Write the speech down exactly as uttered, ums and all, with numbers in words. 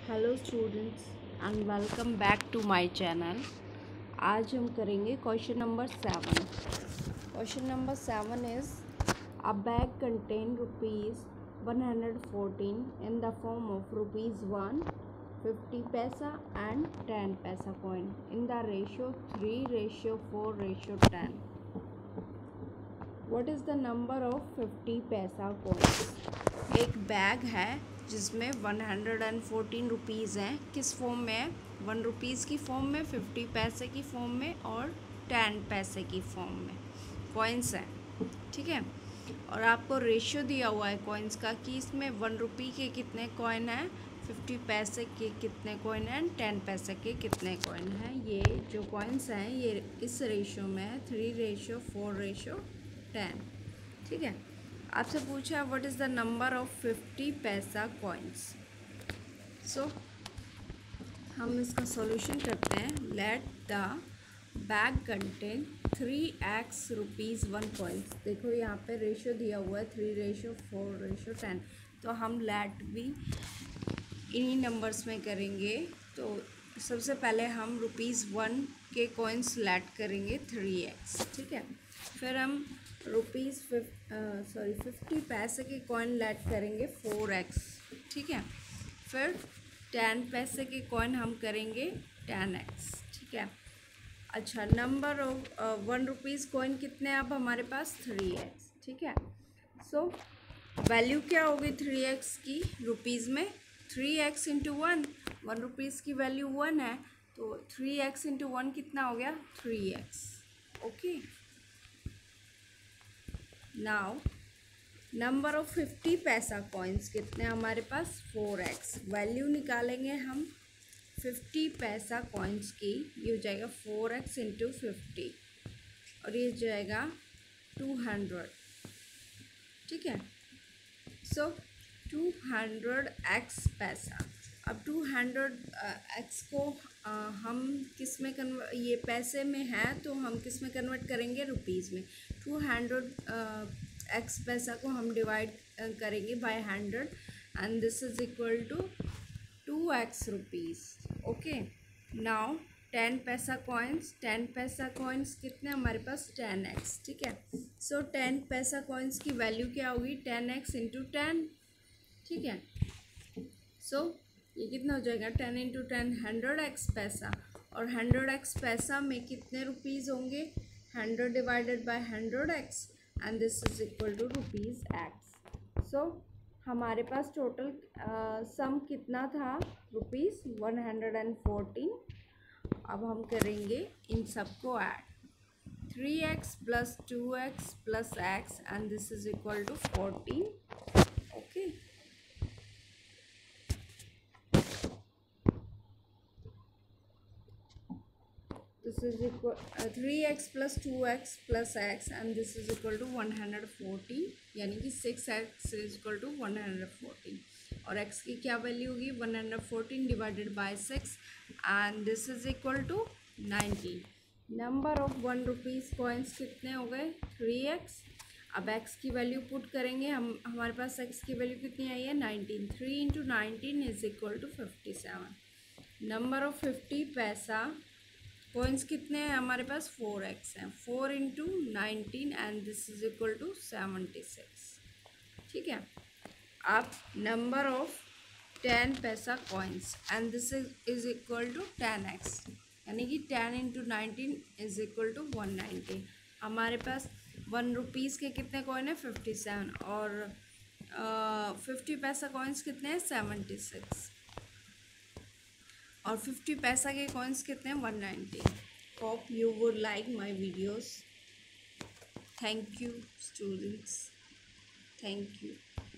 Hello students and welcome back to my channel. आज हम करेंगे question number seven. Question number seven is a bag contain rupees one hundred fourteen in the form of rupees one fifty paisa and ten paisa coin in the ratio three ratio four ratio ten. What is the number of fifty paisa coins. एक bag है जिसमें one hundred and fourteen rupees हैं। किस form में है? One rupees की form में, fifty पैसे की फॉर्म में और टेन पैसे की फॉर्म में कॉइन्स हैं। ठीक है, और आपको रेशियो दिया हुआ है कॉइन्स का कि इसमें वन रुपी के कितने कॉइन हैं, फिफ्टी पैसे के कितने कॉइन हैं, टेन पैसे के कितने कॉइन हैं। ये जो कॉइन्स हैं ये इस रेशियो में है, three ratio four ratio ten. ठीक है, आपसे पूछा what is the number of fifty paisa coins. So हम इसका सॉल्यूशन करते हैं। Let the bag contain three x rupees one coins. देखो यहाँ पे रेशियो दिया हुआ है three ratio four ratio ten, तो हम लेट भी इन्हीं नंबर्स में करेंगे। तो सबसे पहले हम रुपीज़ वन के कॉइन्स लेट करेंगे थ्री एक्स। ठीक है, फिर हम रुपीज़ फिफ सॉरी फिफ्टी पैसे के कॉइन लेट करेंगे फोर एक्स। ठीक है, फिर टेन पैसे के कॉइन हम करेंगे टेन एक्स। ठीक है, अच्छा number of one rupees coin कितने अब हमारे पास थ्री एक्स। ठीक है, सो वैल्यू क्या होगी थ्री एक्स की रुपीज़ में? Three x into one, one rupees की वैल्यू वन है तो थ्री एक्स इंटू वन कितना हो गया? Three x. Okay, now number of fifty paisa coins कितने हमारे पास? Four x. वैल्यू निकालेंगे हम फिफ्टी पैसा कॉइन्स की, ये हो जाएगा फोर एक्स इंटू फिफ्टी और ये जाएगा टू हंड्रेड। ठीक है, सो टू हंड्रेड एक्स पैसा। अब टू हंड्रेड एक्स को आ, हम किस में कन्वर्ट, ये पैसे में है तो हम किस में कन्वर्ट करेंगे? रुपीज़ में। टू हंड्रेड एक्स पैसा को हम डिवाइड करेंगे by hundred and this is equal to two x rupees. Okay, now ten paisa coins, ten paisa coins कितने हमारे पास? Ten x. ठीक है, सो टेन पैसा कॉइन्स की वैल्यू क्या होगी? Ten x into ten. ठीक है, सो so, ये कितना हो जाएगा? Ten into ten hundred x paisa, और हंड्रेड एक्स पैसा में कितने रुपीज़ होंगे? Hundred divided by hundred x and this is equal to rupees x. So हमारे पास टोटल सम कितना था? Rupees one hundred and fourteen. अब हम करेंगे इन सबको add. Three x plus two x plus x and this is equal to fourteen. Okay, this is equal uh, three x plus two x plus x and this is equal to one hundred fourteen, यानी कि six x is equal to one hundred fourteen और x की क्या value होगी? One hundred fourteen divided by six and this is equal to nineteen. Number of one rupees coins कितने हो गए? Three x. अब x की वैल्यू पुट करेंगे हम, हमारे पास x की वैल्यू कितनी आई है? Nineteen. Three into nineteen is equal to fifty seven. Number of fifty paisa coins कितने हैं हमारे पास? फोर एक्स हैं। Four into nineteen and this is equal to seventy six. ठीक है, अब number of ten paisa coins and this is equal to ten x, यानी कि ten into nineteen is equal to one ninety. हमारे पास one rupees के कितने coin है? फिफ्टी सेवन, और फिफ्टी पैसा कॉइन्स कितने हैं? सेवेंटी सिक्स, और फिफ्टी पैसा के कॉइन्स कितने हैं? One ninety. Hope you would like my videos. Thank you students, thank you.